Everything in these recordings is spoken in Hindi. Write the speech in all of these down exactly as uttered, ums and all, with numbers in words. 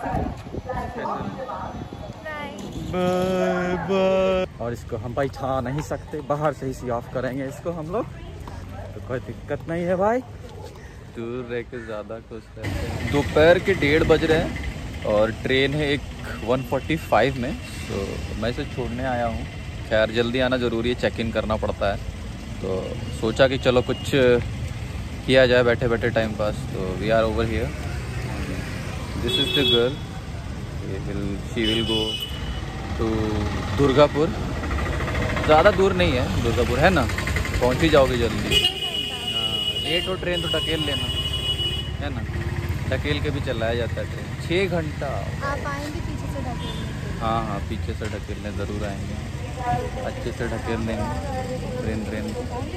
Bye bye. और इसको हम बैठा नहीं सकते, बाहर से ही सी ऑफ करेंगे इसको हम लोग, तो कोई दिक्कत नहीं है भाई। दूर रह के ज़्यादा खुश रहते हैं। दोपहर के डेढ़ बज रहे हैं और ट्रेन है एक वन फोर्टी फाइव में, तो मैं इसे छोड़ने आया हूँ। खैर जल्दी आना ज़रूरी है, चेक इन करना पड़ता है, तो सोचा कि चलो कुछ किया जाए बैठे बैठे टाइम पास। तो we are over here, this is the girl, she will go to Durgapur. ज़्यादा दूर नहीं है दुर्गापुर, है ना, पहुँच ही जाओगे जल्दी। हाँ लेट हो ट्रेन तो ढकेल लेना, है ना, ढकेल के भी चलाया जाता है ट्रेन। छः घंटा आप आएंगे पीछे से ढकेलने? हाँ हाँ पीछे से ढकेलने ज़रूर आएंगे, अच्छे से ढकेल देंगे ट्रेन ट्रेन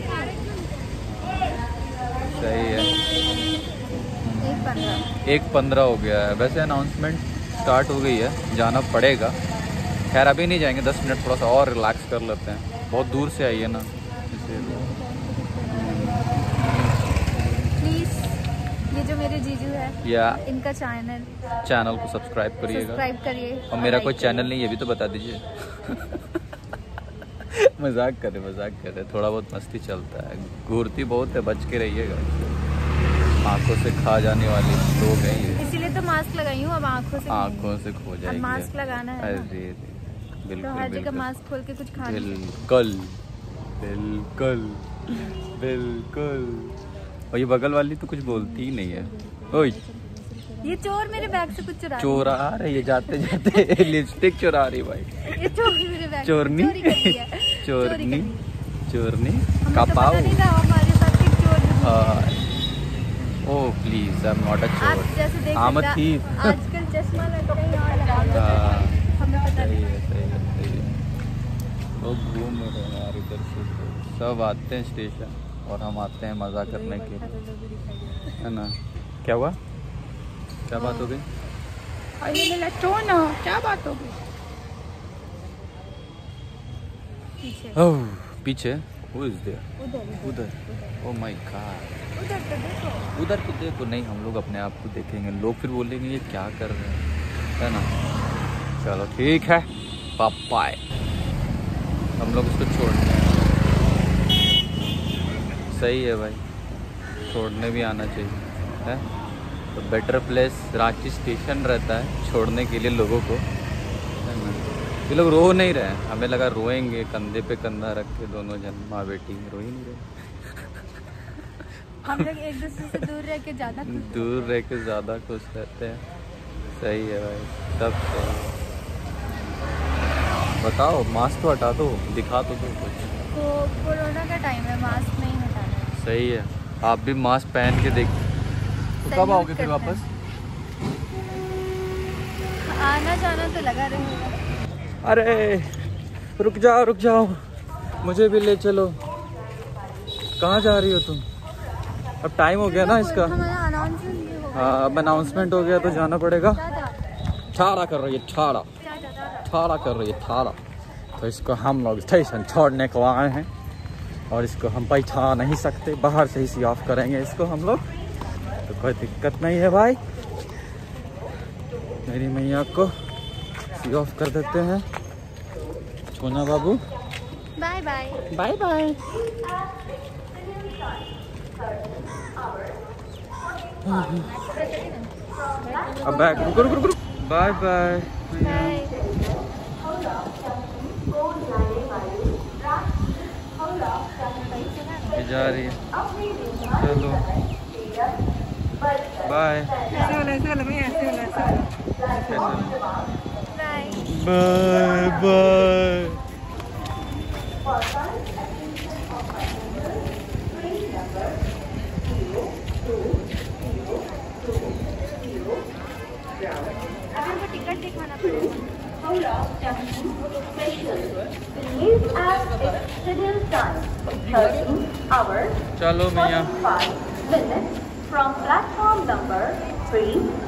सही है। एक पंद्रह एक पंद्रह हो गया है। वैसे अनाउंसमेंट स्टार्ट हो गई है, जाना पड़ेगा। खैर अभी नहीं जाएंगे, दस मिनट थोड़ा सा और रिलैक्स कर लेते हैं, बहुत दूर से आई है ना इसीलिए। प्लीज़ ये जो मेरे जीजू है या इनका चैनल चैनल को सब्सक्राइब करिएगा। सब्सक्राइब करिए। और मेरा कोई चैनल नहीं है, ये भी तो बता दीजिए। मजाक करे मजाक करे, थोड़ा बहुत मस्ती चलता है, घूरती बहुत है, बच के रहिएगा, आंखों से खा जाने वाली लोग हैं ये, इसीलिए तो मास्क लगाई हूँ। अब आंखों से आंखों से खो जाएगी। मास्क लगाना है ना, अरे बिल्कुल तो हर जगह बिल्कुल मास्क खोल के कुछ खा नहीं सकते। बिल्कुल बिल्कुल बिल्कुल। और ये बगल वाली तो कुछ बोलती ही नहीं है। ओए ये चोर मेरे बैग से कुछ चुरा चोर आ रही है जाते जाते, लिपस्टिक चुरा रही भाई। ये चोर मेरे बैग चोरनी चोरी कर लिया। चोरनी चोरनी हमें का तो पाओ। पता नहीं था हमारे साथ एक चोर भी है। हाँ oh please I am not a आप चोर, जैसे देख आई एम अ सकते थीफ। हैं, आजकल चश्मा लगता है यहाँ लगा लो, हाँ हमें पता सही नहीं। है सही है सही है। लोग घूम रहे हैं यार इधर से, तो सब आते हैं स्टेशन और हम आते हैं मज़ा करने के लिए, है ना। क्या हुआ, क्या बात हो गई? क्या बात हो गई? पीछे ओह पीछे हु इज देयर? उधर उधर ओह माय गॉड, उधर तो देखो। उधर तो देखो। नहीं हम लोग अपने आप को देखेंगे, लोग फिर बोलेंगे ये क्या कर रहे हैं, है ना। चलो ठीक है पापा, हम लोग इसको छोड़ने हैं। सही है भाई, छोड़ने भी आना चाहिए, है तो बेटर प्लेस रांची स्टेशन रहता है छोड़ने के लिए लोगों को, है ना। ये लोग रो नहीं रहे हैं, हमें लगा रोएंगे, कंधे पे कंधा रख के दोनों जन माँ बेटी रो ही नहीं रहे। हम लोग एक दूसरे से दूर रह के ज़्यादा दूर रह के ज़्यादा खुश रहते हैं। सही है भाई, सब सही। बताओ मास्क तो हटा दो, दिखा तो दो कुछ। तो कोरोना का टाइम है, मास्क नहीं हटाना है। सही है, आप भी मास्क पहन के देख। तो कब आओगे फिर वापस? आना जाना तो लगा रहेगा। अरे रुक जाओ रुक जाओ, मुझे भी ले चलो। कहाँ जा रही हो तुम? अब टाइम हो गया ना इसका। हाँ अब अनाउंसमेंट हो गया तो जाना पड़ेगा। ठाड़ा कर रही है, ठाड़ा ठाड़ा कर रही है ठाड़ा। तो इसको हम लोग स्टेशन छोड़ने को आए हैं और इसको हम बैठा नहीं सकते, बाहर से ही सी ऑफ करेंगे इसको हम लोग, तो कोई दिक्कत नहीं है भाई। मेरी मैया को सी ऑफ कर देते हैं। छोना बाबू बाय बाय बाय बाय। अब बैग रुको रुको रुको, बाय बाय। जा रही है, चलो बाय बाय बाय। टिकट दिखाना पड़ेगा। चलो मैया। From platform number three